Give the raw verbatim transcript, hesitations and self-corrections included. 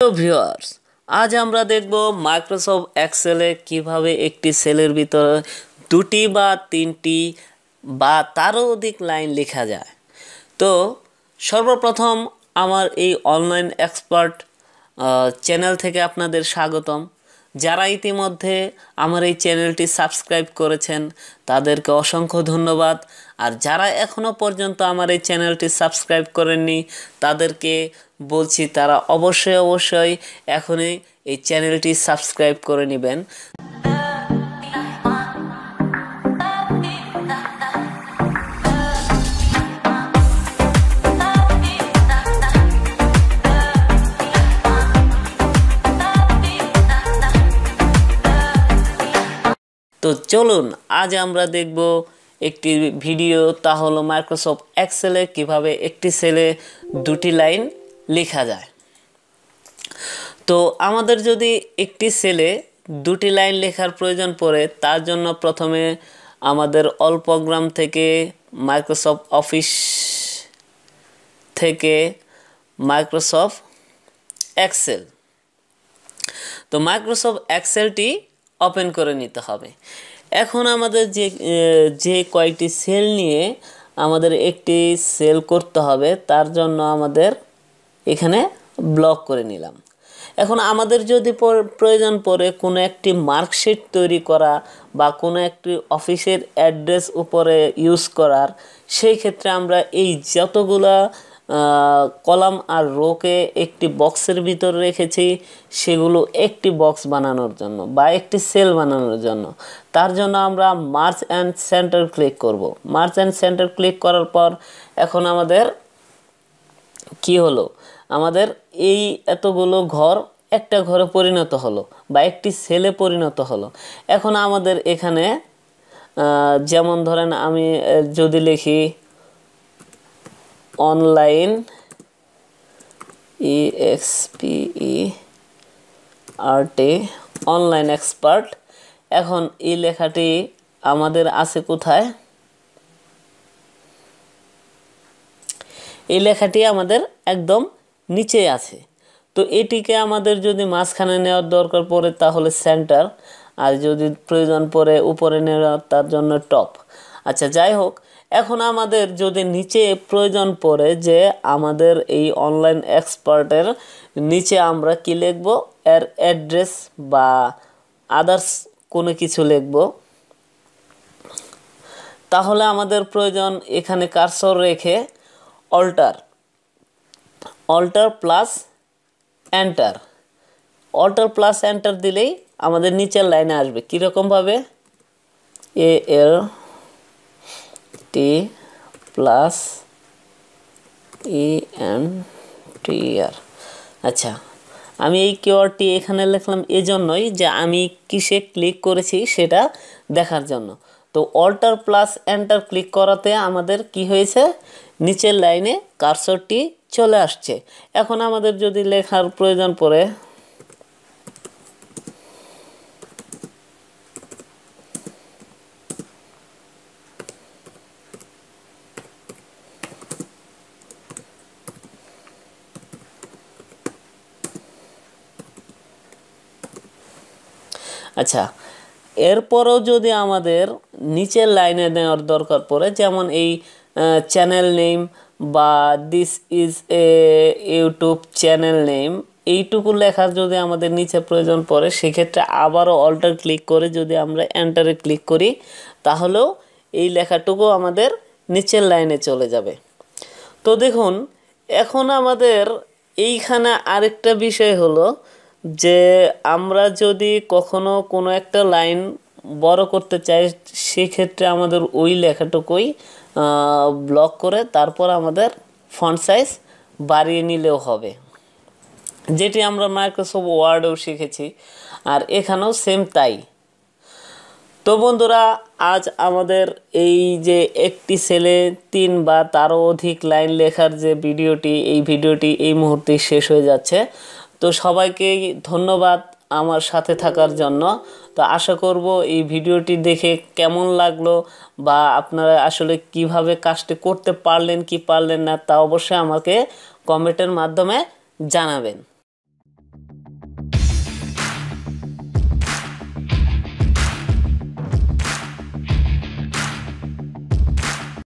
তো ভিউয়ার্স, আজ আমরা দেখব মাইক্রোসফট এক্সেলে কিভাবে একটি সেলের ভিতরে দুটি বা তিনটি বা তারও অধিক লাইন লেখা যায়। তো সর্বপ্রথম আমার এই অনলাইন এক্সপার্ট চ্যানেল থেকে আপনাদের স্বাগতম। যারা ইতিমধ্যে আমার এই চ্যানেলটি সাবস্ক্রাইব করেছেন তাদেরকে অসংখ্য ধন্যবাদ। আর যারা এখনও পর্যন্ত আমার এই চ্যানেলটি সাবস্ক্রাইব করেননি তাদেরকে বলছি তারা অবশ্যই অবশ্যই এখনই এই চ্যানেলটি সাবস্ক্রাইব করে নেবেন। তো চলুন আজ আমরা দেখব একটি ভিডিও, তা হলো মাইক্রোসফট এক্সেলে কিভাবে একটি সেলে দুটি লাইন লেখা যায়। তো আমাদের যদি একটি সেলে দুটি লাইন লেখার প্রয়োজন পড়ে তার জন্য প্রথমে আমাদের অল প্রোগ্রাম থেকে মাইক্রোসফট অফিস থেকে মাইক্রোসফট এক্সেল, তো মাইক্রোসফট এক্সেলটি ওপেন করে নিতে হবে। এখন আমাদের যে যে কয়েকটি সেল নিয়ে আমাদের একটি সেল করতে হবে তার জন্য আমাদের এখানে ব্লক করে নিলাম। এখন আমাদের যদি প্রয়োজন পড়ে কোনো একটি মার্কশিট তৈরি করা বা কোনো একটি অফিসের অ্যাড্রেস উপরে ইউজ করার, সেই ক্ষেত্রে আমরা এই যতগুলা কলাম আর রোকে একটি বক্সের ভিতরে রেখেছি সেগুলো একটি বক্স বানানোর জন্য বা একটি সেল বানানোর জন্য। তার জন্য আমরা মার্জ অ্যান্ড সেন্টার ক্লিক করব। মার্জ অ্যান্ড সেন্টার ক্লিক করার পর এখন আমাদের কি হলো, আমাদের এই এতগুলো ঘর একটা ঘরে পরিণত হলো বা একটি সেলে পরিণত হলো। এখন আমাদের এখানে যেমন ধরেন আমি যদি লিখি online E X P E R T online expert, এখন এই লেখাটি আমাদের আছে কোথায়? এই লেখাটি আমাদের একদম নিচে আছে। তো এটিকে আমাদের যদি মাঝখানে নেওয়ার দরকার পড়ে তাহলে সেন্টার, আর যদি প্রয়োজন পড়ে উপরে নেওয়া তার জন্য টপ। আচ্ছা, যাই হোক, এখন আমাদের যদি নিচে প্রয়োজন পড়ে যে আমাদের এই অনলাইন এক্সপার্টের নিচে আমরা কি লিখব, এর অ্যাড্রেস বা আদার্স কোনো কিছু লিখব, তাহলে আমাদের প্রয়োজন এখানে কার্সর রেখে alt alt plus enter alt plus enter দিলেই আমাদের নিচের লাইনে আসবে। কীরকমভাবে, এ এল টি প্লাস ই এন টি আর। আচ্ছা, আমি এই কিওয়ার্ডটি এখানে লিখলাম এজন্যই যে আমি কিসে ক্লিক করেছি সেটা দেখার জন্য। তো অল্টার প্লাস এন্টার ক্লিক করাতে আমাদের কি হয়েছে, নিচের লাইনে কার্সরটি চলে আসছে। এখন আমাদের যদি লেখার প্রয়োজন পড়ে আচ্ছা এরপরও যদি আমাদের নিচের লাইনে নেওয়ার দরকার পড়ে, যেমন এই চ্যানেল নেম বা this is a YouTube channel name, এইটুকু লেখার যদি আমাদের নিচে প্রয়োজন পড়ে সেক্ষেত্রে আবারও অল্টার ক্লিক করে যদি আমরা এন্টারে ক্লিক করি তাহলেও এই লেখাটুকু আমাদের নিচের লাইনে চলে যাবে। তো দেখুন, এখন আমাদের এইখানে আরেকটা বিষয় হলো যে আমরা যদি কখনো কোনো একটা লাইন বড় করতে চাই সেক্ষেত্রে আমাদের ওই লেখাটুকুই ব্লক করে তারপর আমাদের ফন্ট সাইজ বাড়িয়ে নিলেও হবে, যেটি আমরা মাইক্রোসফট ওয়ার্ডেও শিখেছি, আর এখানেও সেম তাই। তো বন্ধুরা, আজ আমাদের এই যে একটি সেলে তিন বা তারও অধিক লাইন লেখার যে ভিডিওটি, এই ভিডিওটি এই মুহূর্তে শেষ হয়ে যাচ্ছে। তো সবাইকে ধন্যবাদ আমার সাথে থাকার জন্য। তো আশা করব এই ভিডিওটি দেখে কেমন লাগলো বা আপনারা আসলে কিভাবে কাজটি করতে পারলেন কি পারলেন না তা অবশ্যই আমাকে কমেন্টের মাধ্যমে জানাবেন।